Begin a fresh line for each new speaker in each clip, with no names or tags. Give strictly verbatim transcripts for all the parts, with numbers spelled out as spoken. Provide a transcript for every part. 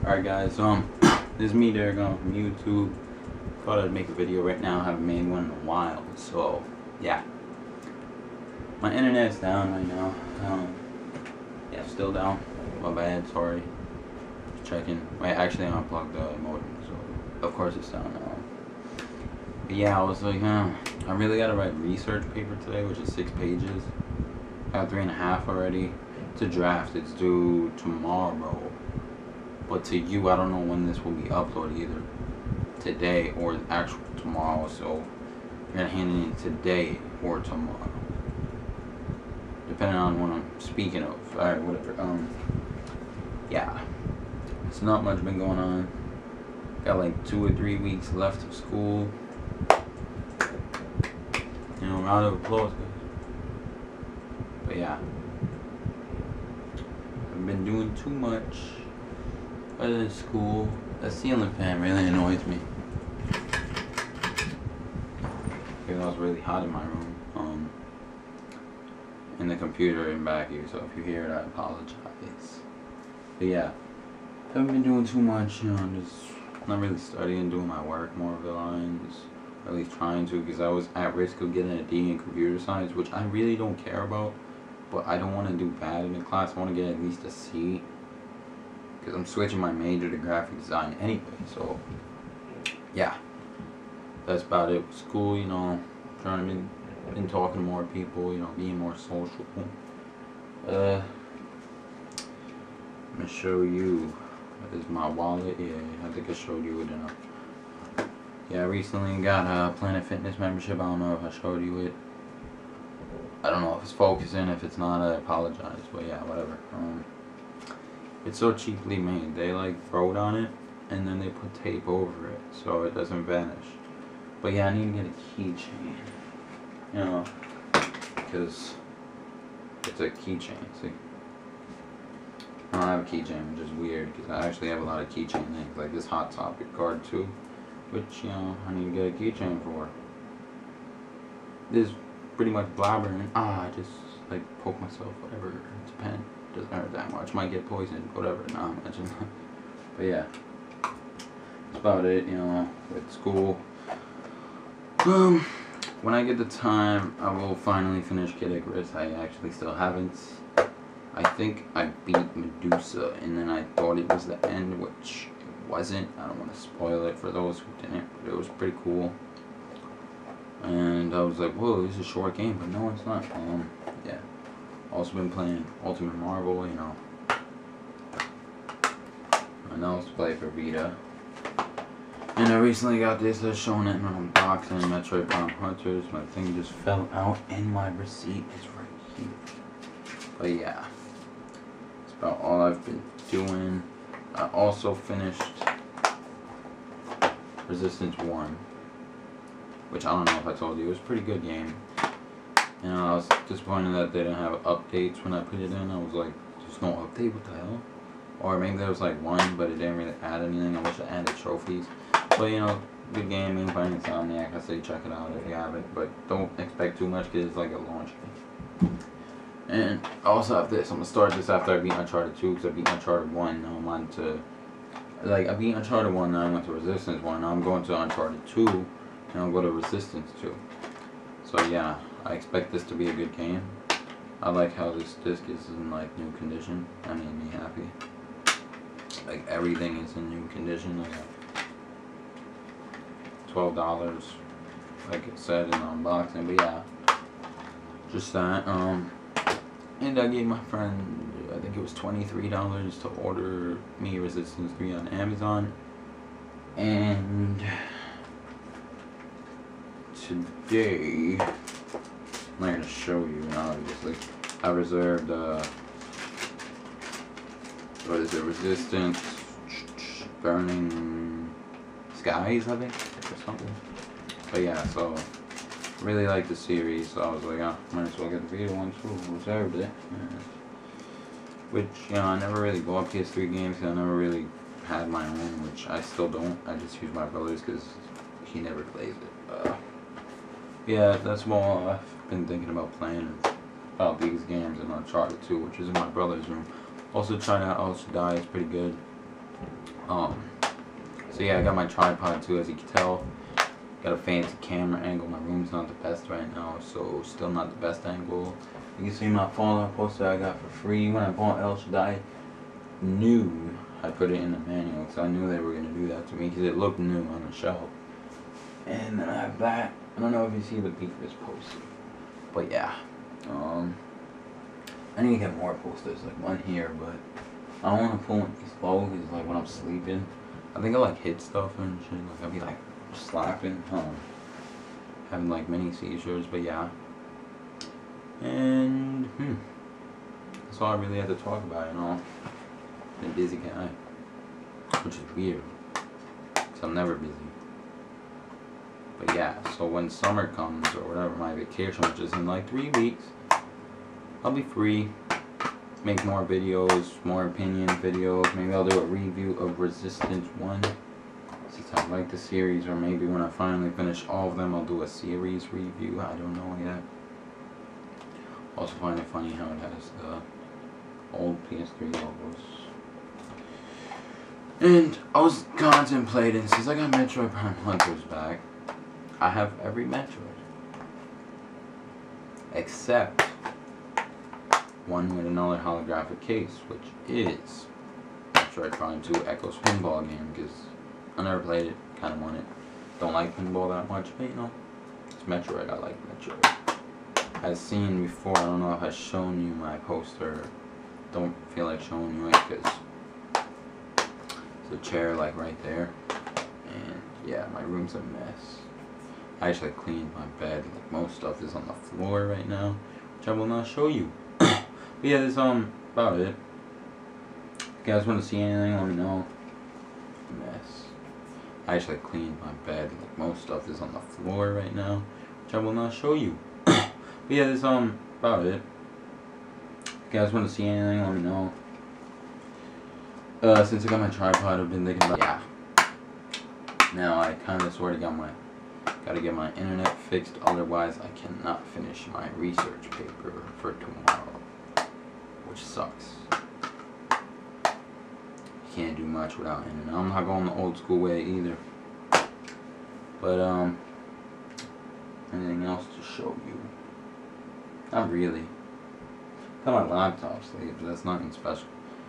Alright guys, um, this is me, Derek, um, from YouTube. Thought I'd make a video right now. Haven't made one in a while, so yeah. My internet's down right now. Um, yeah, still down. My bad, sorry. Just checking. Wait, actually I unplugged the modem, so of course it's down now. But yeah, I was like, huh, I really gotta write research paper today, which is six pages. I got three and a half already. It's a draft. It's due tomorrow. But to you, I don't know when this will be uploaded, either today or actual tomorrow. So you're gonna hand it in today or tomorrow, depending on what I'm speaking of. Alright, whatever. Um, yeah, it's not much been going on. Got like two or three weeks left of school. You know, round of applause, guys. But yeah, I've been doing too much. Other than school, the ceiling fan really annoys me. It was really hot in my room. Um, and the computer in back here, so if you hear it, I apologize. But yeah, haven't been doing too much. You know, just not really studying, doing my work more of the lines, or at least trying to, because I was at risk of getting a D in computer science, which I really don't care about. But I don't want to do bad in the class. I want to get at least a C. Because I'm switching my major to graphic design anyway, so yeah, that's about it with school. You know, trying to be been talking to more people, you know, being more social. Uh, I'm gonna show you. This is my wallet. Yeah, I think I showed you it enough. Yeah, I recently got a Planet Fitness membership. I don't know if I showed you it. I don't know if it's focusing. If it's not, I apologize. But yeah, whatever. Um. It's so cheaply made. They like wrote on it and then they put tape over it so it doesn't vanish. But yeah, I need to get a keychain, you know, because it's a keychain. See, I don't have a keychain, which is weird because I actually have a lot of keychain things, like this Hot Topic card too, which, you know, I need to get a keychain for. This is pretty much blabbering. Ah, I just like poke myself. Whatever. It's a pen. Doesn't hurt that much. Might get poisoned, whatever. Nah, imagine. But yeah, that's about it. You know, with school. Um, when I get the time, I will finally finish Kid Icarus. I actually still haven't. I think I beat Medusa, and then I thought it was the end, which it wasn't. I don't want to spoil it for those who didn't, but it was pretty cool. And I was like, whoa, this is a short game, but no, it's not. Um, yeah. Also been playing Ultimate Marvel, you know. I know it's play for Vita. And I recently got this, I've shown it in an unboxing, Metroid Prime Hunters. My thing just fell out and my receipt is right here. But yeah, that's about all I've been doing. I also finished Resistance one, which I don't know if I told you, it was a pretty good game. You know, I was disappointed that they didn't have updates when I put it in. I was like, there's no update, what the hell? Or maybe there was like one, but it didn't really add anything. I wish I added trophies. But you know, good game, made by Insomniac. I say check it out if you haven't, but don't expect too much because it's like a launch game. And I also have this. I'm gonna start this after I beat Uncharted two, because I beat Uncharted one. Now I'm on to, like, I beat Uncharted one, now I went to Resistance one. Now I'm going to Uncharted two, and I'll go to Resistance two. So yeah, I expect this to be a good game. I like how this disc is in like new condition. That made me happy. Like everything is in new condition. I got twelve dollars, like it said in the unboxing. But yeah, just that. Um, and I gave my friend, I think it was twenty-three dollars to order me Resistance three on Amazon. And today, I'm not going to show you, obviously. I reserved, uh, what is it, Resistance Burning Skies, I think, or something. But yeah, so, really like the series, so I was like, oh, might as well get the Vita one too, reserved it. Yeah. Which, you know, I never really bought P S three games, because I never really had my own, which I still don't. I just use my brother's, because he never plays it. Uh, yeah, that's all I've been thinking about playing about these games, and Uncharted two, which is in my brother's room. Also tried out El Shaddai, it's pretty good. Um, so yeah, I got my tripod too, as you can tell. Got a fancy camera angle. My room's not the best right now, so still not the best angle. You can see my Fallout poster I got for free when I bought El Shaddai. New, I put it in the manual because I knew they were gonna do that to me because it looked new on the shelf. And then I have that. I don't know if you see the peak of this poster, but yeah. Um, I need to get more posters like one here, but I don't want to pull one these low because like when I'm sleeping, I think I like hit stuff and shit. Like I'll be like slapping, um, having like mini seizures, but yeah. And hmm, that's all I really had to talk about, you know. I'm a busy guy, which is weird, because I'm never busy. But yeah, so when summer comes, or whatever, my vacation, which is in like three weeks, I'll be free. Make more videos, more opinion videos. Maybe I'll do a review of Resistance one, since I like the series, or maybe when I finally finish all of them, I'll do a series review. I don't know yet. Also find it funny how it has the old P S three logos. And I was contemplating, since I got Metroid Prime Hunters back, I have every Metroid. Except one with another holographic case, which is Metroid Prime two Echo's pinball game, because I never played it, kind of want it. Don't like pinball that much, but you know, it's Metroid, I like Metroid. I've seen before, I don't know if I've shown you my poster. Don't feel like showing you it, because there's a chair like right there. And yeah, my room's a mess. I actually cleaned my bed, like most stuff is on the floor right now, which I will not show you. But yeah, that's um, about it. If you guys want to see anything, let me know. Mess. I actually cleaned my bed, like most stuff is on the floor right now, which I will not show you. But yeah, that's um, about it. If you guys want to see anything, let me know. Uh, since I got my tripod, I've been thinking about, yeah. Now I kind of sort of got my, gotta get my internet fixed, otherwise I cannot finish my research paper for tomorrow, which sucks. Can't do much without internet. I'm not going the old school way either. But um, anything else to show you? Not really. Got my laptop sleeve, but that's nothing special.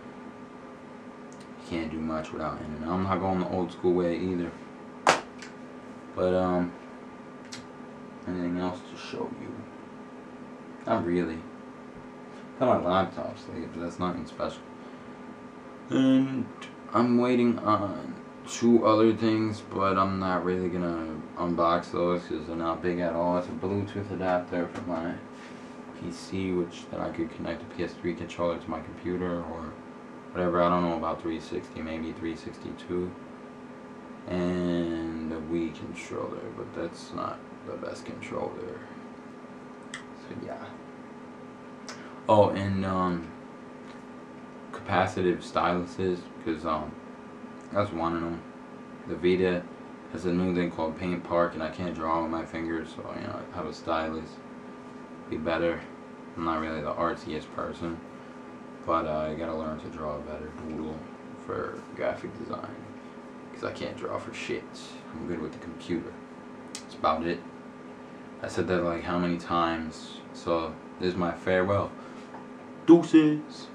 Can't do much without internet. I'm not going the old school way either. But um, anything else to show you? Not really. Got my laptop sleeve, but that's nothing special. And I'm waiting on two other things, but I'm not really gonna unbox those because they're not big at all. It's a Bluetooth adapter for my P C, which that I could connect a P S three controller to my computer or whatever. I don't know about three sixty, maybe three sixty-two. And a Wii controller, but that's not the best controller. So yeah. Oh, and um, capacitive styluses, because um, that's one of them. The Vita has a new thing called Paint Park, and I can't draw with my fingers, so you know, I have a stylus. Be better. I'm not really the artsiest person, but uh, I gotta learn to draw a better doodle for graphic design, because I can't draw for shit. I'm good with the computer. That's about it. I said that like how many times, so this is my farewell. Deuces.